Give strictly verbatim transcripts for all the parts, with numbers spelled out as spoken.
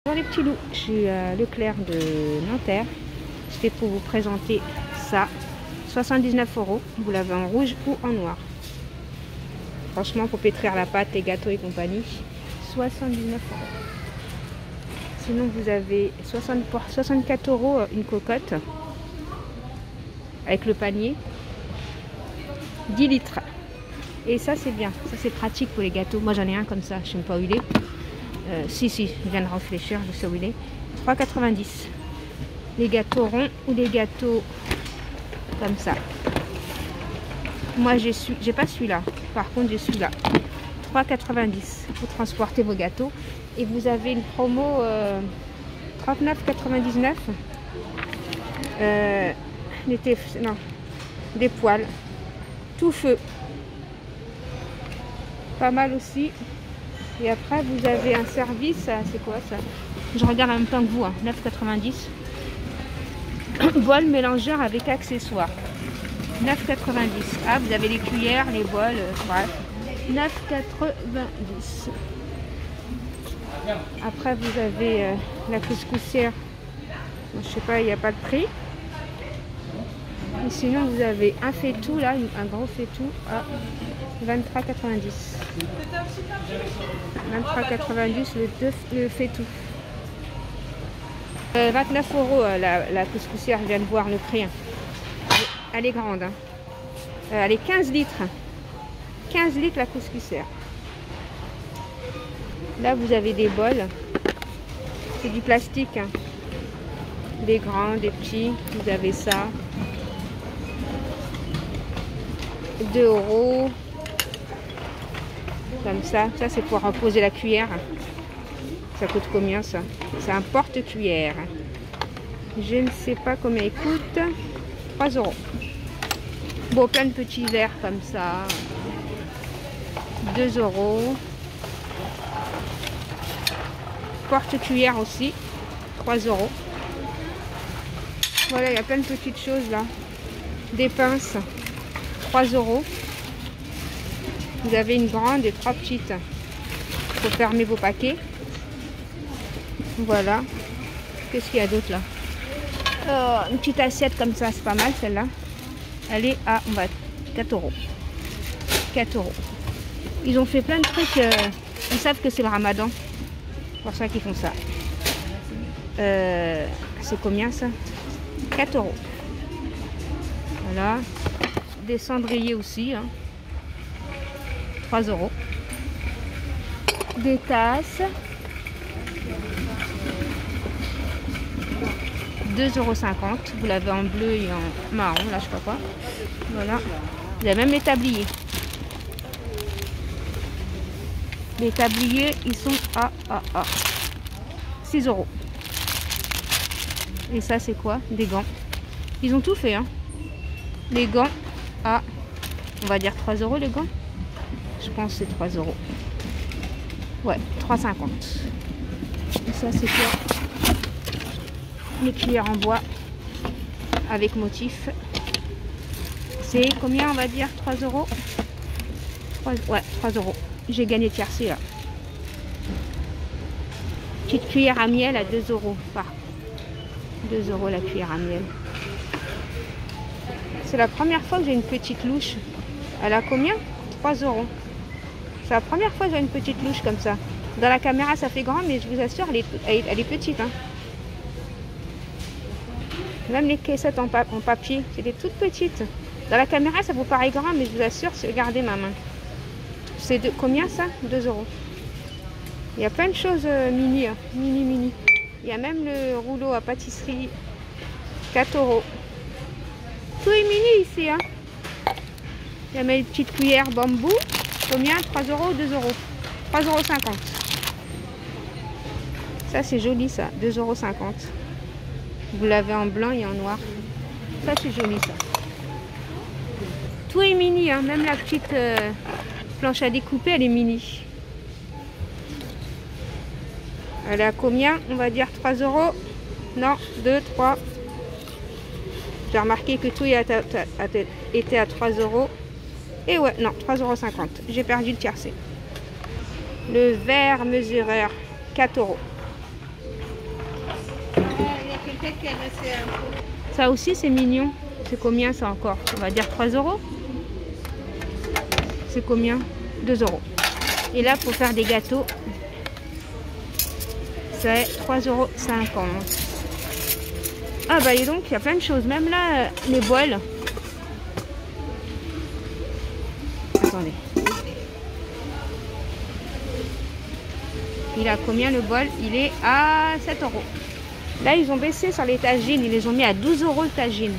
Dans les petits loups, je suis à Leclerc de Nanterre. C'était pour vous présenter ça. soixante-dix-neuf euros. Vous l'avez en rouge ou en noir. Franchement, pour pétrir la pâte, les gâteaux et compagnie, soixante-dix-neuf euros. Sinon, vous avez soixante, soixante-quatre euros une cocotte avec le panier. dix litres. Et ça, c'est bien. Ça, c'est pratique pour les gâteaux. Moi, j'en ai un comme ça. Je ne sais pas où il est. Euh, si, si, je viens de réfléchir. Je sais où il est. trois quatre-vingt-dix. Les gâteaux ronds ou les gâteaux comme ça. Moi, j'ai su... j'ai pas celui-là. Par contre, j'ai celui-là. trois quatre-vingt-dix pour transporter vos gâteaux. Et vous avez une promo euh, trente-neuf quatre-vingt-dix-neuf. Euh, des, non, des poêles. Tout feu. Pas mal aussi. Et après, vous avez un service. C'est quoi ça? Je regarde en même temps que vous. Hein, neuf quatre-vingt-dix. Bol mélangeur avec accessoires. neuf quatre-vingt-dix. Ah, vous avez les cuillères, les bols. Euh, bref. neuf quatre-vingt-dix. Après, vous avez euh, la couscoussière. Je sais pas, il n'y a pas de prix. Et sinon, vous avez un faitout, là, un gros faitout à vingt-trois quatre-vingt-dix. vingt-trois quatre-vingt-dix, le, deux, le faitout. Euh, vingt-neuf euros la, la couscoussière, je viens de voir le prix. Elle est grande. Hein. Euh, elle est quinze litres. quinze litres la couscoussière. Là, vous avez des bols. C'est du plastique. Hein. Des grands, des petits. Vous avez ça. deux euros. Comme ça. Ça, c'est pour reposer la cuillère. Ça coûte combien, ça? C'est un porte-cuillère. Je ne sais pas combien il coûte. trois euros. Bon, plein de petits verres comme ça. deux euros. Porte-cuillère aussi. trois euros. Voilà, il y a plein de petites choses là. Des pinces. trois euros. Vous avez une grande et trois petites. Pour fermer vos paquets. Voilà. Qu'est-ce qu'il y a d'autre là? Oh, une petite assiette comme ça, c'est pas mal celle-là. Elle est à on va, quatre euros. quatre euros. Ils ont fait plein de trucs. Euh, ils savent que c'est le ramadan. C'est pour ça qu'ils font ça. Euh, c'est combien ça? quatre euros. Voilà. Des cendriers aussi. Hein. trois euros. Des tasses. deux euros cinquante. Vous l'avez en bleu et en marron. Là, je sais pas quoi. Voilà. Vous avez même les tabliers. Les tabliers, ils sont à, à, à six euros. Et ça, c'est quoi? Des gants. Ils ont tout fait. Hein. Les gants à, on va dire trois euros les gants. Je pense que c'est trois euros. Ouais, trois cinquante. Et ça, c'est quoi? Les cuillères en bois avec motif. C'est combien, on va dire? trois euros. Ouais, trois euros. J'ai gagné tiercé là. Petite cuillère à miel à deux euros. Par deux euros la cuillère à miel. C'est la première fois que j'ai une petite louche. Elle a combien? trois euros. C'est la première fois que j'ai une petite louche comme ça. Dans la caméra ça fait grand, mais je vous assure, elle est, elle, elle est petite. Hein. Même les caissettes en, pa en papier, c'est des toutes petites. Dans la caméra ça vous paraît grand, mais je vous assure, regardez ma main. C'est de combien ça? deux euros. Il y a plein de choses euh, mini, hein. mini, mini. Il y a même le rouleau à pâtisserie, quatre euros. Tout est mini ici. Hein. Il y a mes petites cuillères bambou. Combien? trois euros ou deux euros? trois euros cinquante. Ça c'est joli ça, deux euros cinquante. Vous l'avez en blanc et en noir. Ça c'est joli ça. Tout est mini, hein. Même la petite euh, planche à découper, elle est mini. Elle est à combien? On va dire trois euros. Non, deux, trois. J'ai remarqué que tout était à trois euros. Et ouais, non, trois euros cinquante. J'ai perdu le tiercé. Le verre mesureur, quatre euros. Ça aussi, c'est mignon. C'est combien ça encore? On va dire trois euros. C'est combien? deux euros. Et là, pour faire des gâteaux, c'est trois euros cinquante. Ah bah et donc, il y a plein de choses. Même là, les bols. Attendez. Il a combien le bol? Il est à sept euros. Là, ils ont baissé sur les tagines. Ils les ont mis à douze euros le tagine.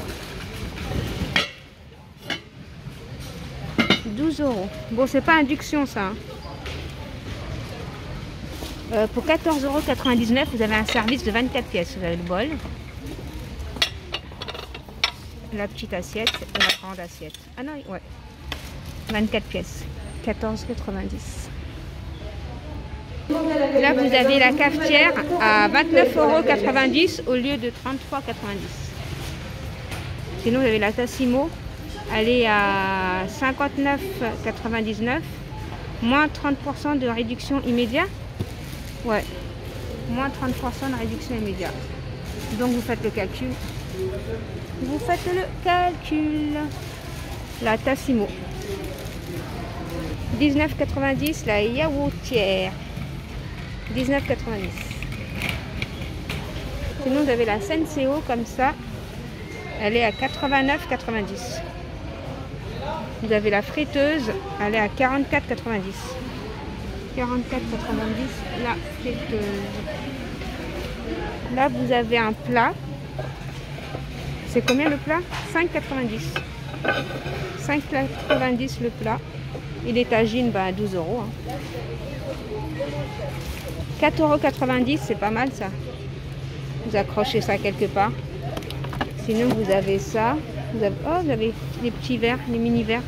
douze euros. Bon, c'est pas induction ça. Hein. Euh, pour quatorze euros quatre-vingt-dix-neuf, vous avez un service de vingt-quatre pièces. Vous avez le bol, la petite assiette et la grande assiette. Ah non, ouais. vingt-quatre pièces. quatorze euros quatre-vingt-dix. Là, vous avez la cafetière à vingt-neuf euros quatre-vingt-dix au lieu de trente-trois euros quatre-vingt-dix. Sinon, vous avez la Tassimo. Elle est à cinquante-neuf euros quatre-vingt-dix-neuf. Moins trente pour cent de réduction immédiate. Ouais. Moins trente pour cent de réduction immédiate. Donc, vous faites le calcul. Vous faites le calcul. La Tassimo. dix-neuf euros quatre-vingt-dix. La yaourtière. dix-neuf euros quatre-vingt-dix. Sinon, vous avez la Senseo comme ça. Elle est à quatre-vingt-neuf euros quatre-vingt-dix. Vous avez la friteuse. Elle est à quarante-quatre euros quatre-vingt-dix. quarante-quatre euros quatre-vingt-dix. La friteuse. Là, vous avez un plat. C'est combien le plat? cinq euros quatre-vingt-dix. cinq euros quatre-vingt-dix le plat. Et les tagines, bah, douze euros. Hein. quatre euros quatre-vingt-dix, c'est pas mal ça. Vous accrochez ça quelque part. Sinon, vous avez ça. Vous avez, oh, vous avez les petits verres, les mini verres.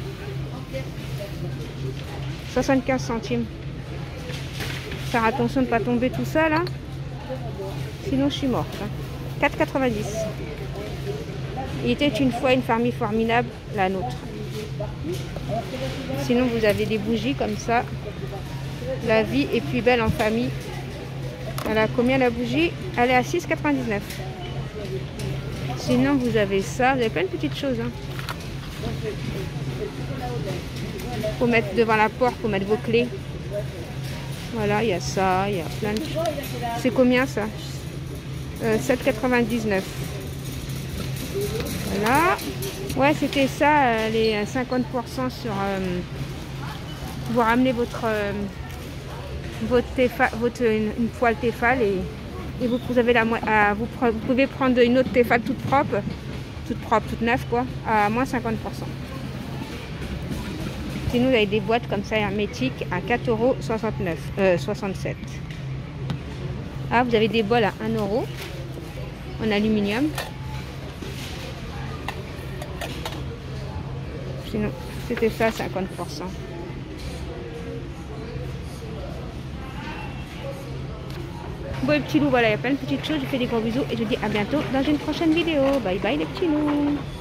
soixante-quinze centimes. Faire attention de ne pas tomber tout ça là. Sinon, je suis morte. Hein. quatre euros quatre-vingt-dix. Il était une fois une famille formidable, la nôtre. Sinon, vous avez des bougies comme ça. La vie est plus belle en famille. Elle a combien la bougie? Elle est à six euros quatre-vingt-dix-neuf. Sinon, vous avez ça. Vous avez plein de petites choses. Hein. Pour mettre devant la porte, pour mettre vos clés. Voilà, il y a ça. Il y a plein de choses. C'est combien ça? euh, sept euros quatre-vingt-dix-neuf. Voilà. Ouais, c'était ça, les cinquante pour cent sur... Euh, vous ramenez votre... Euh, votre, Tefal, votre une, une poêle Tefal et, et vous, vous, avez la, à, vous, vous pouvez prendre une autre Tefal toute propre, toute propre, toute neuve quoi, à moins cinquante pour cent. Sinon, vous avez des boîtes comme ça hermétiques à quatre euros soixante-neuf, euh, soixante-sept. Ah, vous avez des bols à un euro en aluminium. Sinon, c'était ça, cinquante pour cent. Bon les petits loups, voilà, il y a plein de petites choses. Je vous fais des gros bisous et je vous dis à bientôt dans une prochaine vidéo. Bye bye les petits loups.